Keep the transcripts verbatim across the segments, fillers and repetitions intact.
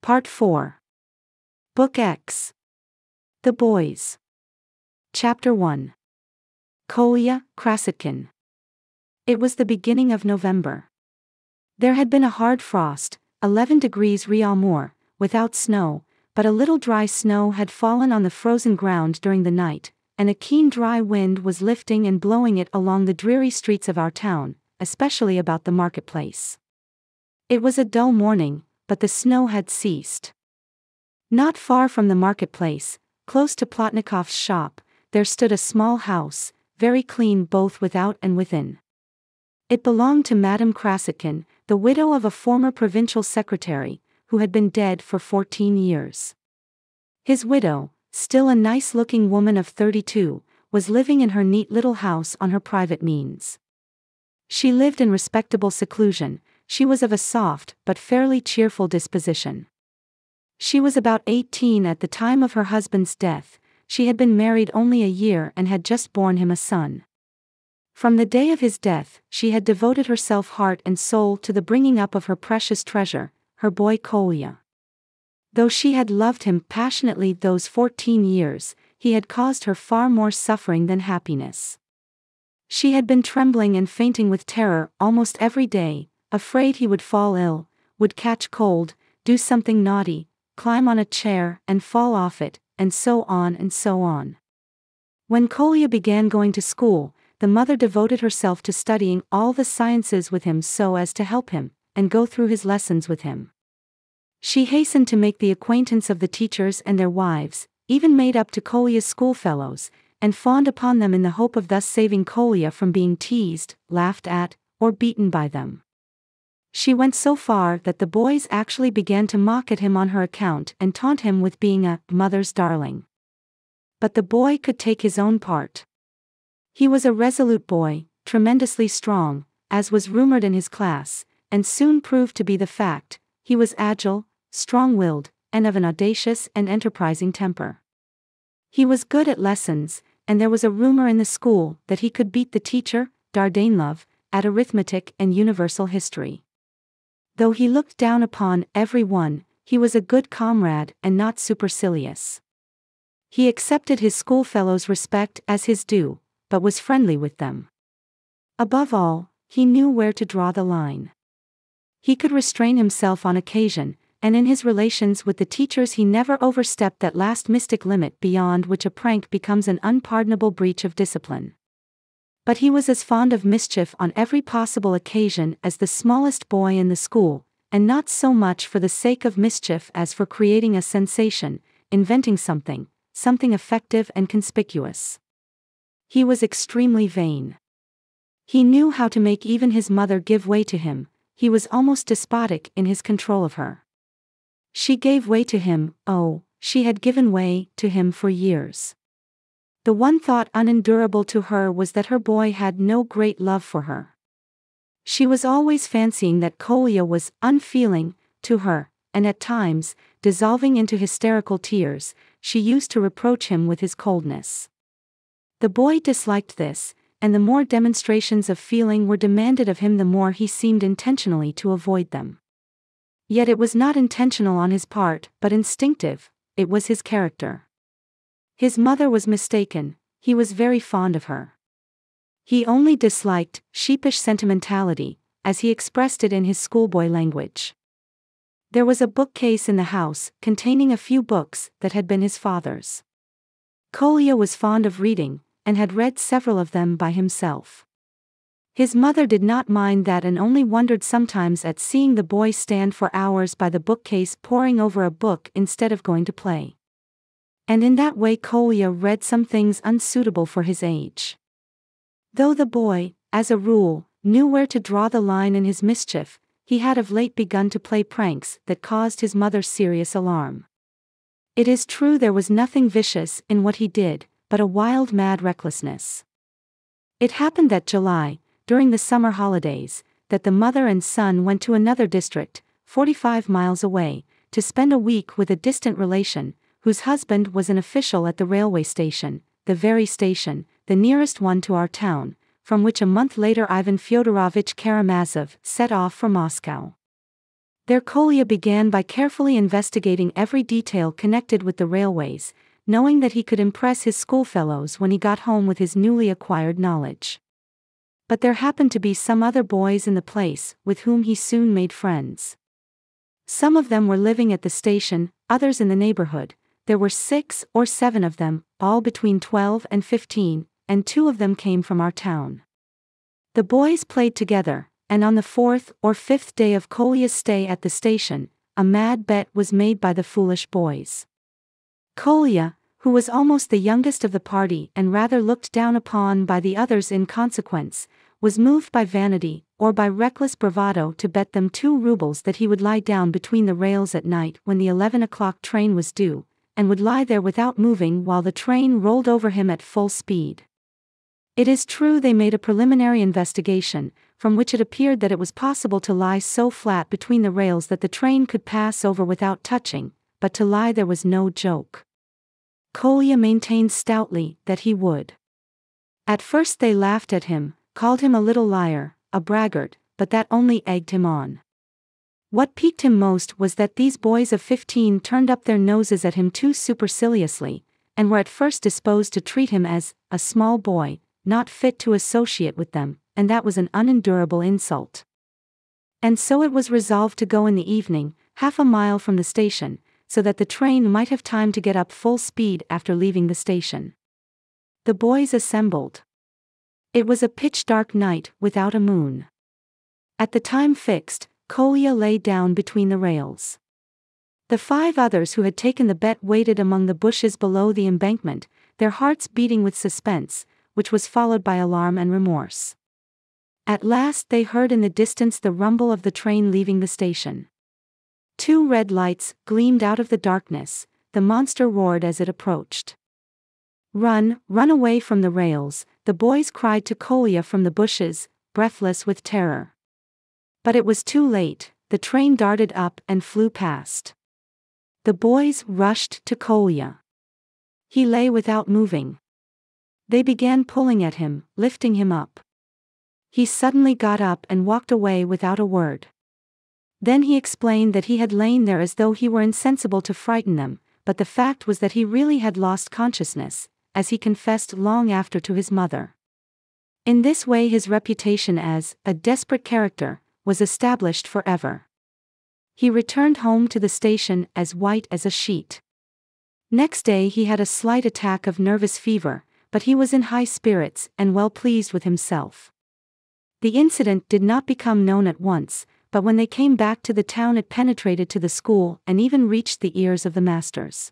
Part four. Book X. The Boys. Chapter one. Kolya, Krasotkin. It was the beginning of November. There had been a hard frost, eleven degrees real more, without snow, but a little dry snow had fallen on the frozen ground during the night, and a keen dry wind was lifting and blowing it along the dreary streets of our town, especially about the marketplace. It was a dull morning, but the snow had ceased. Not far from the marketplace, close to Plotnikov's shop, there stood a small house, very clean both without and within. It belonged to Madame Krasotkin, the widow of a former provincial secretary, who had been dead for fourteen years. His widow, still a nice-looking woman of thirty-two, was living in her neat little house on her private means. She lived in respectable seclusion. She was of a soft but fairly cheerful disposition. She was about eighteen at the time of her husband's death. She had been married only a year and had just borne him a son. From the day of his death, she had devoted herself heart and soul to the bringing up of her precious treasure, her boy Kolya. Though she had loved him passionately those fourteen years, he had caused her far more suffering than happiness. She had been trembling and fainting with terror almost every day, afraid he would fall ill, would catch cold, do something naughty, climb on a chair and fall off it, and so on and so on. When Kolya began going to school, the mother devoted herself to studying all the sciences with him so as to help him, and go through his lessons with him. She hastened to make the acquaintance of the teachers and their wives, even made up to Kolya's schoolfellows, and fawned upon them in the hope of thus saving Kolya from being teased, laughed at, or beaten by them. She went so far that the boys actually began to mock at him on her account and taunt him with being a mother's darling. But the boy could take his own part. He was a resolute boy, tremendously strong, as was rumored in his class, and soon proved to be the fact. He was agile, strong-willed, and of an audacious and enterprising temper. He was good at lessons, and there was a rumor in the school that he could beat the teacher, Dardanlov, at arithmetic and universal history. Though he looked down upon every one, he was a good comrade and not supercilious. He accepted his schoolfellows' respect as his due, but was friendly with them. Above all, he knew where to draw the line. He could restrain himself on occasion, and in his relations with the teachers he never overstepped that last mystic limit beyond which a prank becomes an unpardonable breach of discipline. But he was as fond of mischief on every possible occasion as the smallest boy in the school, and not so much for the sake of mischief as for creating a sensation, inventing something, something effective and conspicuous. He was extremely vain. He knew how to make even his mother give way to him. He was almost despotic in his control of her. She gave way to him, oh, she had given way to him for years. The one thought unendurable to her was that her boy had no great love for her. She was always fancying that Kolya was unfeeling to her, and at times, dissolving into hysterical tears, she used to reproach him with his coldness. The boy disliked this, and the more demonstrations of feeling were demanded of him the more he seemed intentionally to avoid them. Yet it was not intentional on his part, but instinctive. It was his character. His mother was mistaken. He was very fond of her. He only disliked sheepish sentimentality, as he expressed it in his schoolboy language. There was a bookcase in the house, containing a few books that had been his father's. Kolya was fond of reading, and had read several of them by himself. His mother did not mind that and only wondered sometimes at seeing the boy stand for hours by the bookcase poring over a book instead of going to play. And in that way Kolya read some things unsuitable for his age. Though the boy, as a rule, knew where to draw the line in his mischief, he had of late begun to play pranks that caused his mother serious alarm. It is true there was nothing vicious in what he did, but a wild mad recklessness. It happened that July, during the summer holidays, that the mother and son went to another district, forty-five miles away, to spend a week with a distant relation, whose husband was an official at the railway station, the very station, the nearest one to our town, from which a month later Ivan Fyodorovich Karamazov set off for Moscow. There Kolya began by carefully investigating every detail connected with the railways, knowing that he could impress his schoolfellows when he got home with his newly acquired knowledge. But there happened to be some other boys in the place, with whom he soon made friends. Some of them were living at the station, others in the neighborhood. There were six or seven of them, all between twelve and fifteen, and two of them came from our town. The boys played together, and on the fourth or fifth day of Kolya's stay at the station, a mad bet was made by the foolish boys. Kolya, who was almost the youngest of the party and rather looked down upon by the others in consequence, was moved by vanity, or by reckless bravado, to bet them two rubles that he would lie down between the rails at night when the eleven o'clock train was due, and would lie there without moving while the train rolled over him at full speed. It is true they made a preliminary investigation, from which it appeared that it was possible to lie so flat between the rails that the train could pass over without touching, but to lie there was no joke. Kolya maintained stoutly that he would. At first they laughed at him, called him a little liar, a braggart, but that only egged him on. What piqued him most was that these boys of fifteen turned up their noses at him too superciliously, and were at first disposed to treat him as a small boy, not fit to associate with them, and that was an unendurable insult. And so it was resolved to go in the evening, half a mile from the station, so that the train might have time to get up full speed after leaving the station. The boys assembled. It was a pitch-dark night without a moon. At the time fixed, Kolya lay down between the rails. The five others who had taken the bet waited among the bushes below the embankment, their hearts beating with suspense, which was followed by alarm and remorse. At last they heard in the distance the rumble of the train leaving the station. Two red lights gleamed out of the darkness. The monster roared as it approached. "Run, run away from the rails," the boys cried to Kolya from the bushes, breathless with terror. But it was too late. The train darted up and flew past. The boys rushed to Kolya. He lay without moving. They began pulling at him, lifting him up. He suddenly got up and walked away without a word. Then he explained that he had lain there as though he were insensible to frighten them, but the fact was that he really had lost consciousness, as he confessed long after to his mother. In this way his reputation as a desperate character was established forever. He returned home to the station as white as a sheet. Next day he had a slight attack of nervous fever, but he was in high spirits and well pleased with himself. The incident did not become known at once, but when they came back to the town it penetrated to the school and even reached the ears of the masters.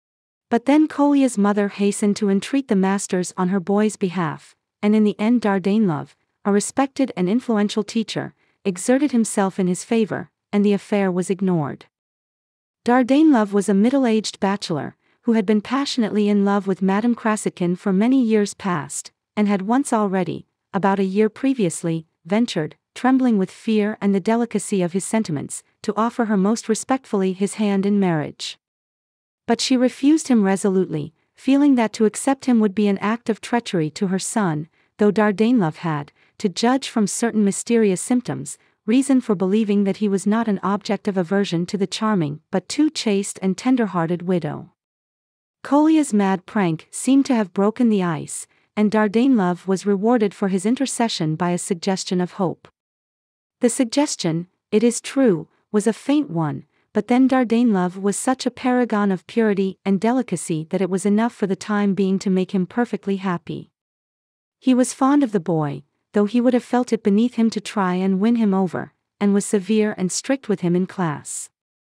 But then Kolya's mother hastened to entreat the masters on her boy's behalf, and in the end Dardanelov, a respected and influential teacher, exerted himself in his favor, and the affair was ignored. Dardanelov was a middle-aged bachelor, who had been passionately in love with Madame Krasitkin for many years past, and had once already, about a year previously, ventured, trembling with fear and the delicacy of his sentiments, to offer her most respectfully his hand in marriage. But she refused him resolutely, feeling that to accept him would be an act of treachery to her son, though Dardanelov had, to judge from certain mysterious symptoms, reason for believing that he was not an object of aversion to the charming but too chaste and tender-hearted widow. Kolya's mad prank seemed to have broken the ice, and Dardanelov was rewarded for his intercession by a suggestion of hope. The suggestion, it is true, was a faint one, but then Dardanelov was such a paragon of purity and delicacy that it was enough for the time being to make him perfectly happy. He was fond of the boy, though he would have felt it beneath him to try and win him over, and was severe and strict with him in class.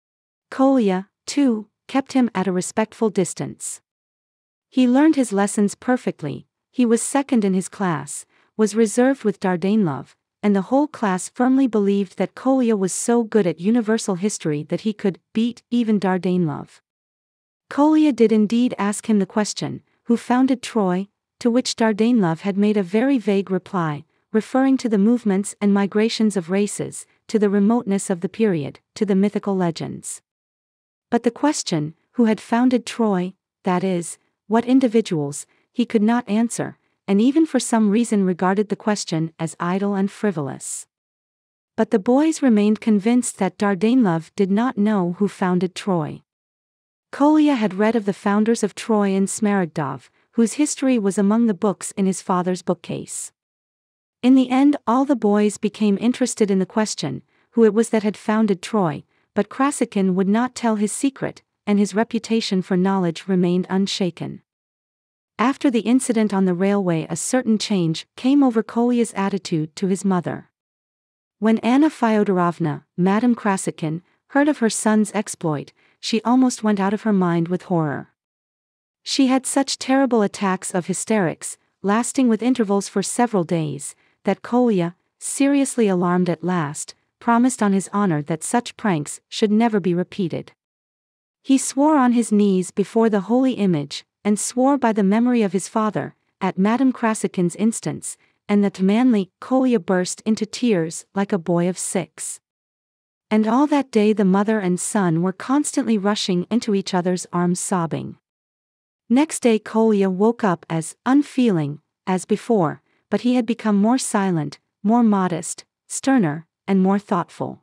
Kolya, too, kept him at a respectful distance. He learned his lessons perfectly, he was second in his class, was reserved with Dardanelov, and the whole class firmly believed that Kolya was so good at universal history that he could beat even Dardanelov. Kolya did indeed ask him the question, "Who founded Troy?" to which Dardanelov had made a very vague reply, referring to the movements and migrations of races, to the remoteness of the period, to the mythical legends. But the question, who had founded Troy, that is, what individuals, he could not answer, and even for some reason regarded the question as idle and frivolous. But the boys remained convinced that Dardanelov did not know who founded Troy. Kolya had read of the founders of Troy in Smaragdov, whose history was among the books in his father's bookcase. In the end, all the boys became interested in the question, who it was that had founded Troy, but Krassikhin would not tell his secret, and his reputation for knowledge remained unshaken. After the incident on the railway, a certain change came over Kolya's attitude to his mother. When Anna Fyodorovna, Madame Krassikhin, heard of her son's exploit, she almost went out of her mind with horror. She had such terrible attacks of hysterics, lasting with intervals for several days, that Kolya, seriously alarmed at last, promised on his honor that such pranks should never be repeated. He swore on his knees before the holy image, and swore by the memory of his father, at Madame Krassikhin's instance, and that manly Kolya burst into tears like a boy of six. And all that day the mother and son were constantly rushing into each other's arms sobbing. Next day Kolya woke up as unfeeling as before, but he had become more silent, more modest, sterner, and more thoughtful.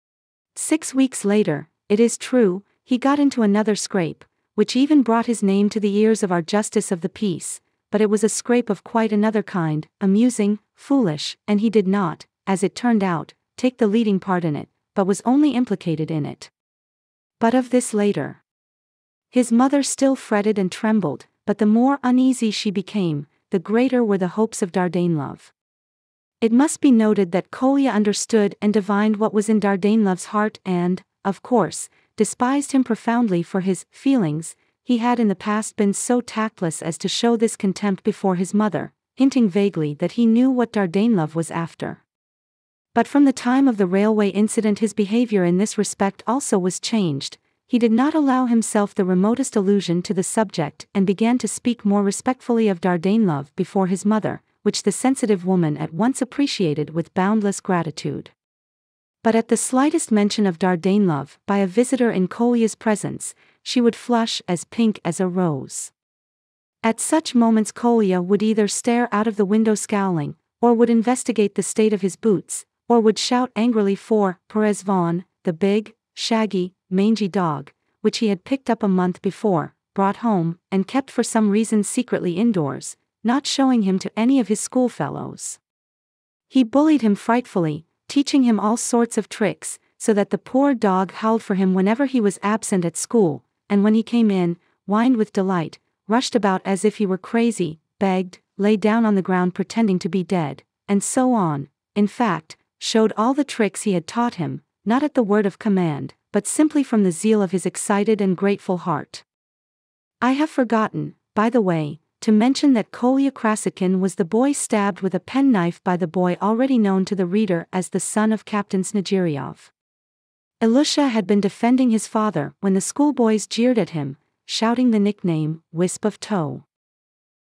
Six weeks later, it is true, he got into another scrape, which even brought his name to the ears of our justice of the peace, but it was a scrape of quite another kind, amusing, foolish, and he did not, as it turned out, take the leading part in it, but was only implicated in it. But of this later. His mother still fretted and trembled, but the more uneasy she became, the greater were the hopes of Dardanelov. It must be noted that Kolya understood and divined what was in Dardanelov's heart and, of course, despised him profoundly for his feelings. He had in the past been so tactless as to show this contempt before his mother, hinting vaguely that he knew what Dardanelov was after. But from the time of the railway incident his behavior in this respect also was changed. He did not allow himself the remotest allusion to the subject and began to speak more respectfully of Dardanelov before his mother, which the sensitive woman at once appreciated with boundless gratitude. But at the slightest mention of Dardanelov by a visitor in Kolya's presence, she would flush as pink as a rose. At such moments Kolya would either stare out of the window scowling, or would investigate the state of his boots, or would shout angrily for Perezvon, the big, shaggy, mangy dog, which he had picked up a month before, brought home, and kept for some reason secretly indoors, not showing him to any of his schoolfellows. He bullied him frightfully, teaching him all sorts of tricks, so that the poor dog howled for him whenever he was absent at school, and when he came in, whined with delight, rushed about as if he were crazy, begged, lay down on the ground pretending to be dead, and so on, in fact, showed all the tricks he had taught him, not at the word of command, but simply from the zeal of his excited and grateful heart. I have forgotten, by the way, to mention that Kolya Krassikhin was the boy stabbed with a penknife by the boy already known to the reader as the son of Captain Snegiryov. Ilusha had been defending his father when the schoolboys jeered at him, shouting the nickname, Wisp of Toe.